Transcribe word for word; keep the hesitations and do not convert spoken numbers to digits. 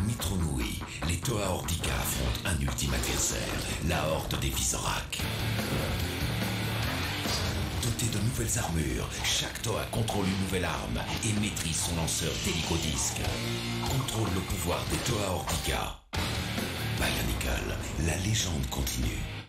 Mitronui, les Toa Ordica affrontent un ultime adversaire, la Horde des Visorak. Doté de nouvelles armures, chaque Toa contrôle une nouvelle arme et maîtrise son lanceur d'hélicodisque. Contrôle le pouvoir des Toa Ordica. Bionicle, la légende continue.